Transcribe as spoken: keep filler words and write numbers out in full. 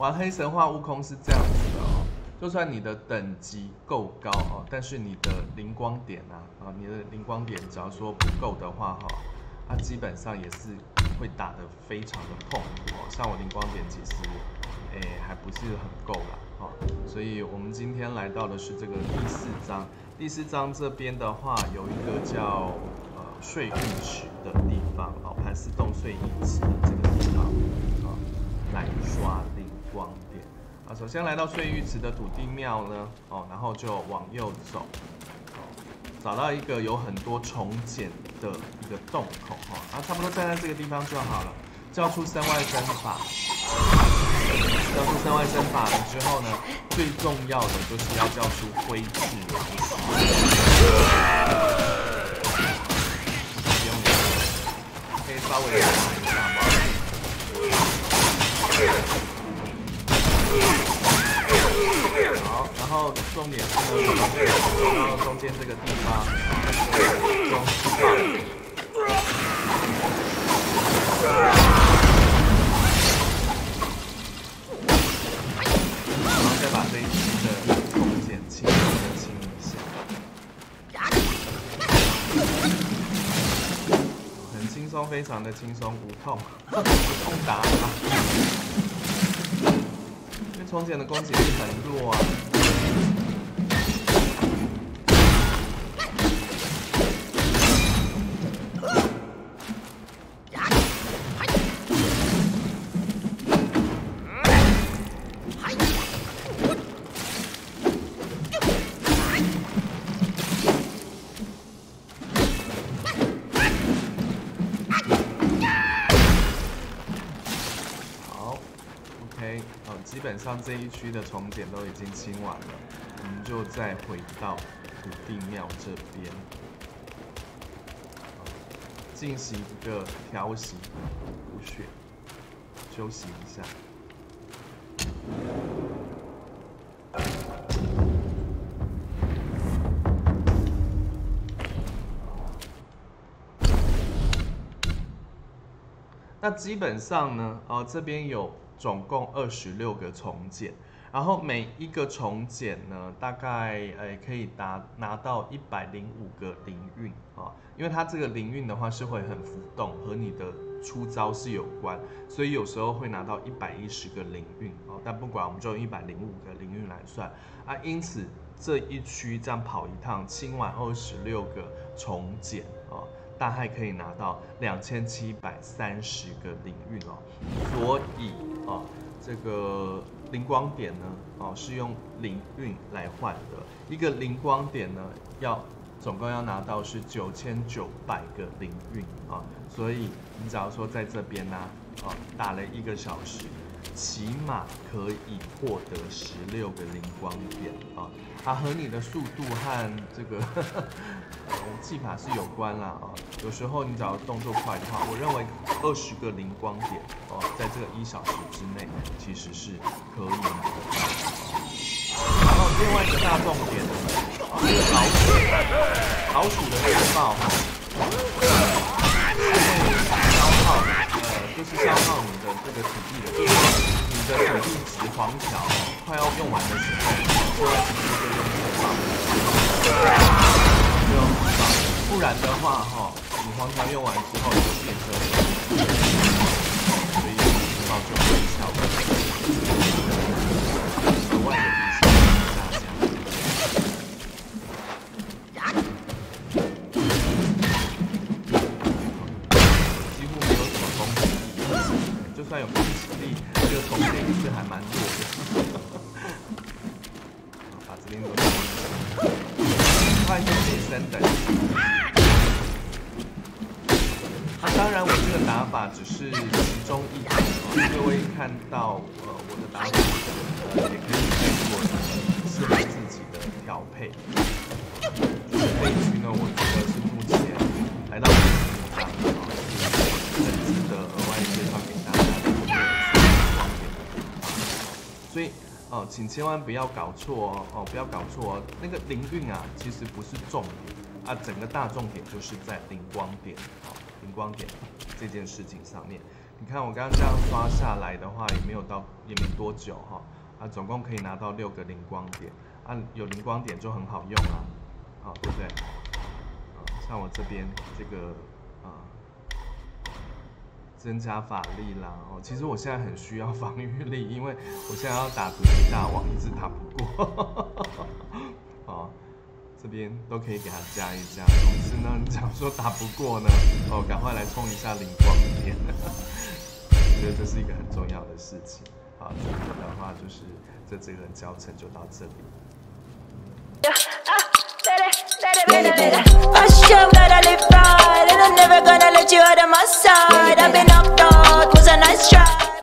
玩黑神话悟空是这样子的哦，就算你的等级够高哦，但是你的灵光点啊，啊，你的灵光点只要说不够的话哈，它基本上也是会打得非常的痛苦哦。像我灵光点其实，诶还不是很够啦，哦，所以我们今天来到的是这个第四章。第四章这边的话，有一个叫呃碎玉池的地方哦，盘丝洞碎玉池的这个地方啊，来刷灵光点啊。首先来到碎玉池的土地庙呢，哦，然后就往右走，哦，找到一个有很多重茧的一个洞口哈，啊，差不多站在这个地方就好了。叫出身外身法，叫出身外身法了之后呢，最重要的就是要叫出挥斥老鼠。不用理，可以稍微打一下吗？好，然后重点是呢，然后中间这个地方中放。然后再把这一区的重茧轻松的清一下，很轻松，非常的轻松，无痛，无痛打法。因为重茧的攻击力很弱啊。基本上这一区的重茧都已经清完了，我们就再回到土地庙这边，进行一个调息补血，休息一下。那基本上呢，呃，这边有总共二十六个重茧，然后每一个重茧呢，大概呃可以达拿到一百零五个灵运啊，因为它这个灵运的话是会很浮动，和你的出招是有关，所以有时候会拿到一百一十个灵运哦。但不管我们就用一百零五个灵运来算啊，因此这一区这样跑一趟，清完二十六个重茧啊。大概可以拿到两千七百三十个灵运哦，所以哦，这个灵光点呢，哦是用灵运来换的，一个灵光点呢要总共要拿到是九千九百个灵运啊，所以你只要说在这边呢，啊打了一个小时，起码可以获得十六个灵光点啊，它和你的速度和这个呃技法是有关啦啊。有时候你只要动作快的话，我认为二十个灵光点哦，在这个一小时之内其实是可以拿得到。然后另外一个大重点呢，啊，这个老鼠，老鼠的猎豹哈，会消耗呃，就是消耗你的这个土地的，就是你的土地值黄条快要用完的时候，就要直接就用猎豹，就用猎豹，不然的话哈。你黄条用完之后就变成，所以猎豹就会效果，额外的提醒大家。几乎没有什么攻击力，就算有攻击力，这个攻击力是还蛮弱的。把这边都快速提升等级。那、啊、当然，我这个打法只是其中一种哦。各位看到呃我的打法，呃也可以做适合自己的调配。就是这一区呢，我觉得是目前来到这个地方啊，是很值得额外介绍给大家的一个光点的地方。所以哦、呃，请千万不要搞错哦哦，不要搞错哦。那个灵运啊，其实不是重点啊，整个大重点就是在灵光点哦。灵光点这件事情上面， 你看我刚刚这样刷下来的话，也没有到，也没多久哈，啊，总共可以拿到六个灵光点，啊，有灵光点就很好用啊，好，对不对？啊，像我这边这个啊，增加法力啦，哦，其实我现在很需要防御力，因为我现在要打毒气大王，一直打不过，哦。这边都可以给它加一加。总之呢，你假如说打不过呢，哦，赶快来冲一下灵光点。我觉得这是一个很重要的事情。好，这个的话就是这这个教程就到这里。I